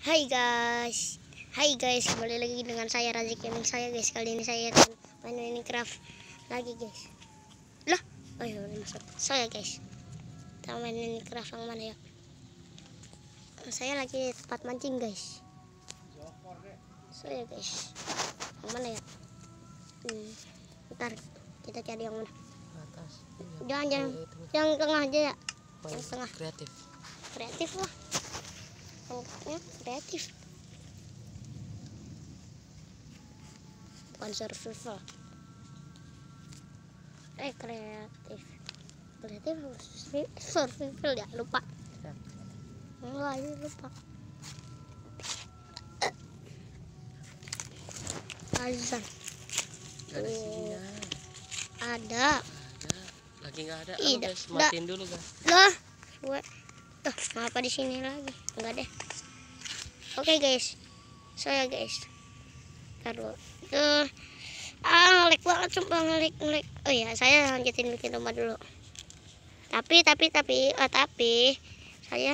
Hai guys, kembali lagi dengan saya Razik Gaming saya guys. Kali ini saya akan main Minecraft lagi guys. Lah, ayo masuk. Saya guys, kita main Minecraft yang mana ya? Saya lagi tempat mancing guys. Saya guys, yang mana ya? Bentar, kita cari yang mana? Atas. Yang tengah aja ya. Yang tengah. Kreatif lah. Ya, kreatif. Bukan survival. Kreatif survival ya, lupa. Lupa. Azan. Ada. Lagi nggak ada. Tidak. Guys, matiin dulu guys. Lah, tuh, ngapa di sini lagi? Enggak deh. Oke guys, saya guys. Taruh. Ngelik banget sumpah, ngelik. Oh ya, saya lanjutin bikin rumah dulu. Tapi saya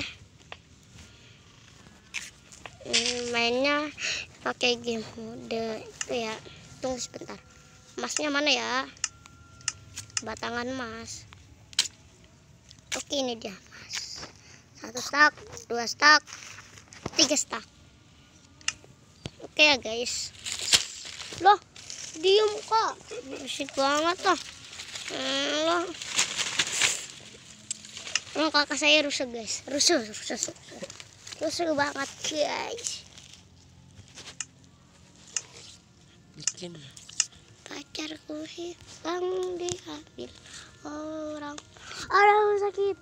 mainnya pakai game mode itu ya. Tunggu sebentar. Emasnya mana ya? Batangan emas. Oke, ini dia emas. 1 stak, 2 stak, 3 stak. Oke ya guys. Loh, diem kok. Berisik banget loh. Loh. Kakak saya rusuh guys. Rusuh banget guys. Bikin. Pacarku hilang diambil orang sakit.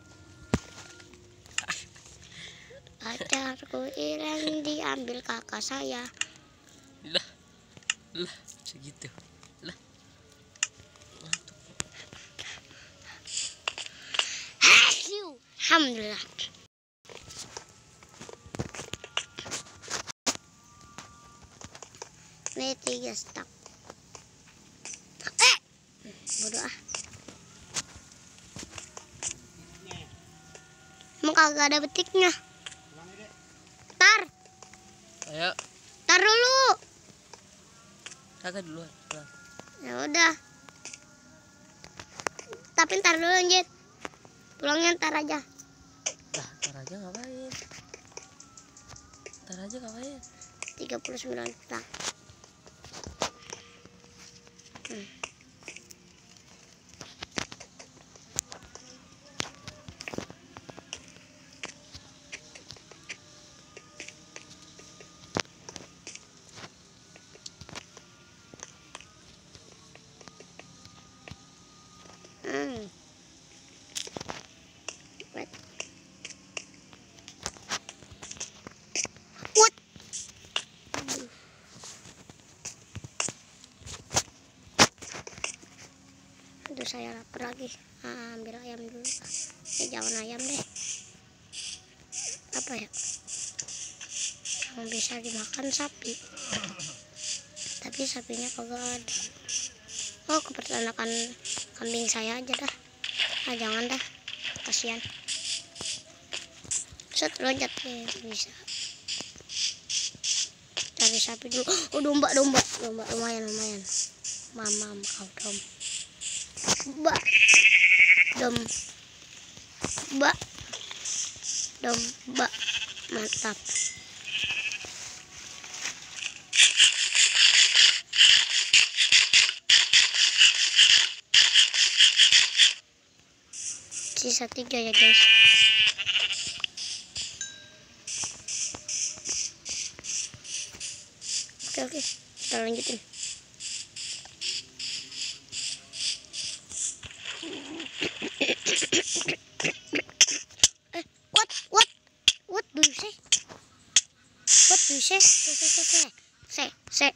Pacarku hilang diambil kakak saya. Lah segitu lah. Mantap. Alhamdulillah. Ini 3 stak. Bodoh ah. Emang kagak ada betiknya. Ayo. Tar dulu. Kakak duluan. Ya udah. Tapi ntar dulu Njit. Pulangnya ntar aja. Lah, ntar aja ngapain? 39 stak. Aduh, saya lapar lagi. Ambil ayam dulu. Jangan ayam deh. Apa ya? Yang bisa dimakan sapi. Tapi sapinya kagak ada. Oh, kepeternakan kambing saya aja dah. Jangan dah. Kasihan. Set loncat bisa. Cari sapi dulu. Oh, domba lumayan. Mamam kau domba. Domba. Mantap. Sisa 3 ya guys. Oke, kita lanjutin. What do you say? What do you say? Say.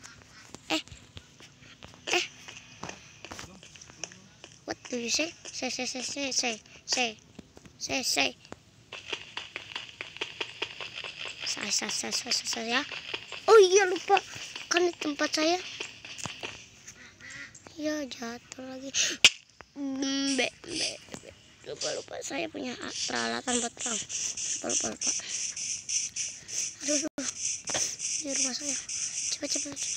What do you say? Say. Saya. Oh iya, lupa. Kan di tempat saya. Ya, jatuh lagi. Lupa. Saya punya peralatan buat perang. Lupa. Aduh. di rumah saya. Cepet.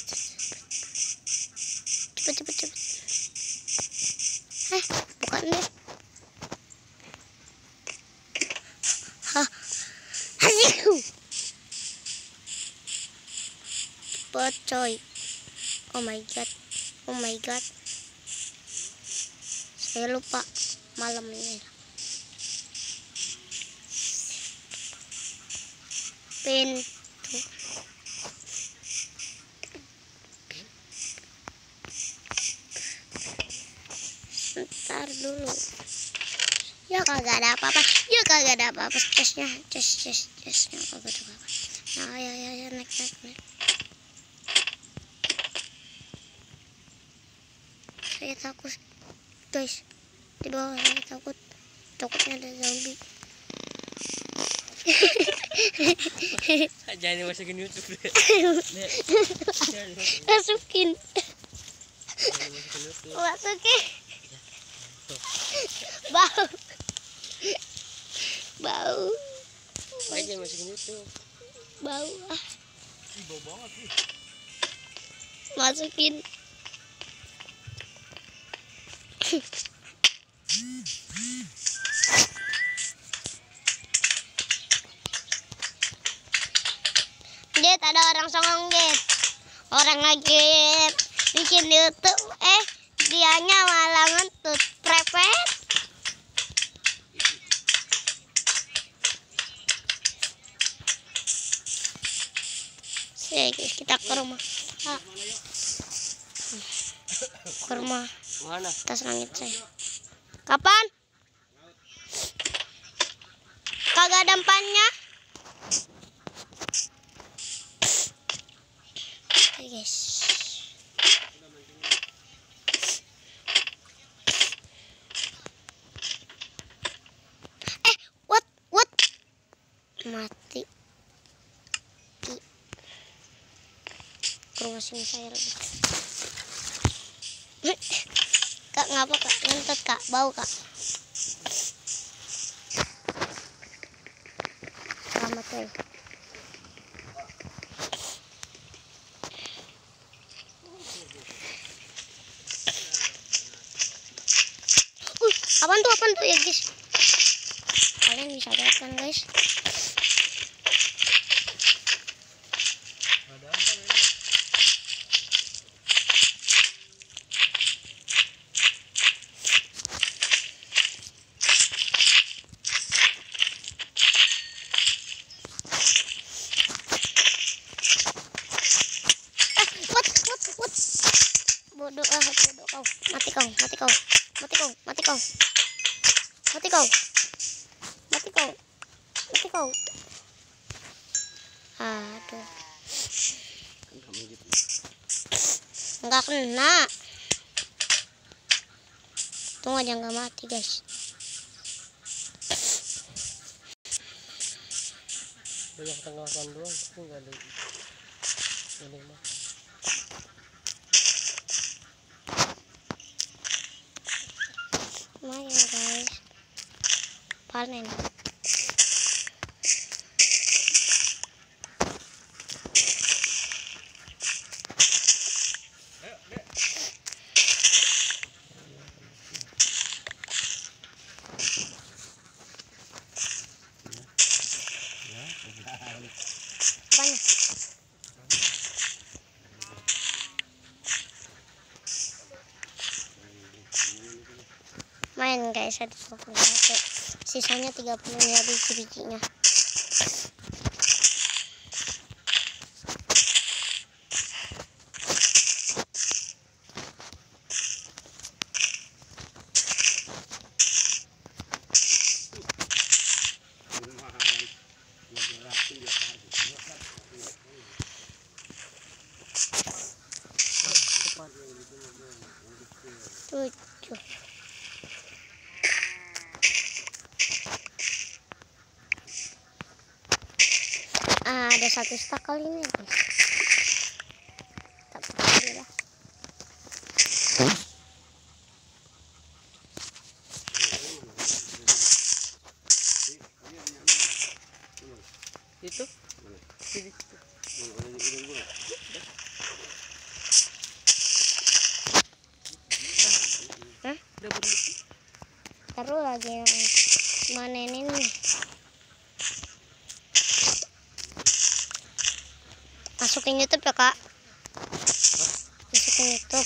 Bukan deh. Hah. Hasil. Cepet coy. Oh my god. Saya lupa malam ini. Pintu. Bentar dulu. Ya kagak ada apa-apa. Chestnya kagak ada apa-apa. Nah, ya naik. Saya takut, guys. Di bawah saya takutnya ada zombie. Jangan dimasukin YouTube deh. Masukin. Bau. Jangan masukin YouTube. Bau. Bau banget sih. Masukin. Dit, ada orang songong, Dit. Orang lagi bikin YouTube, dianya malah ngentut. Prepet. Guys, kita ke rumah. Ke rumah. Mana? Atas langit saya. Kapan? Kagak ada empannya. Oke, guys. What? Mati. Ke rumah sini saya lebih. Kak, ngapa kak? Ngentut kak, bau kak. Selamat ya. Apaan tuh ya guys? Kalian bisa lihat kan guys? Ada apa ini? What? Bodoh kau. Mati kau. Aduh. Enggak kena. Tunggu aja nggak mati guys. Banyak tengahkan doang, tapi nggak ada ini mah. Lumayan guys. Panen. Apanya? Main guys, ada 21. Sisanya 30 ya biji-bijinya. Tujuh. Ada satu stak kali ini guys. Tak lah. Itu? Sini. Hah? Taruh lagi yang manen ini. Masukin YouTube ya kak. Masukin YouTube.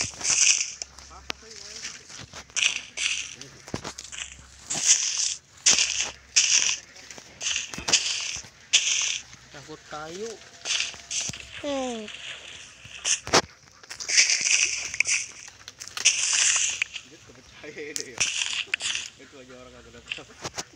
Takut kayu. Dia kepercaya deh ya. Itu aja orang kagak dapat.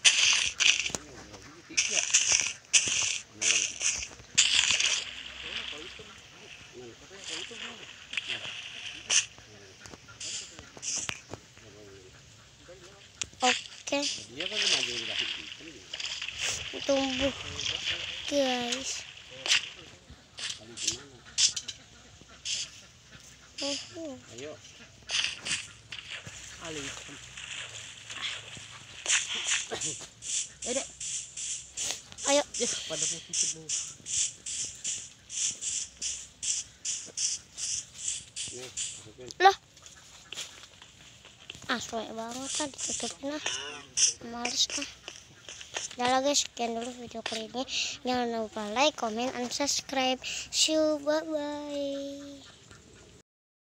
Oke. Dia kan maju udah. Tumbuh guys. Ayo. Ali. Dek. Ayo. Yes, pada posisi dulu. Loh. Suwe banget kan ditutupin lah. Males ah. Udah lah guys, sekian dulu video kali ini. Jangan lupa like, comment, and subscribe. See you, bye-bye.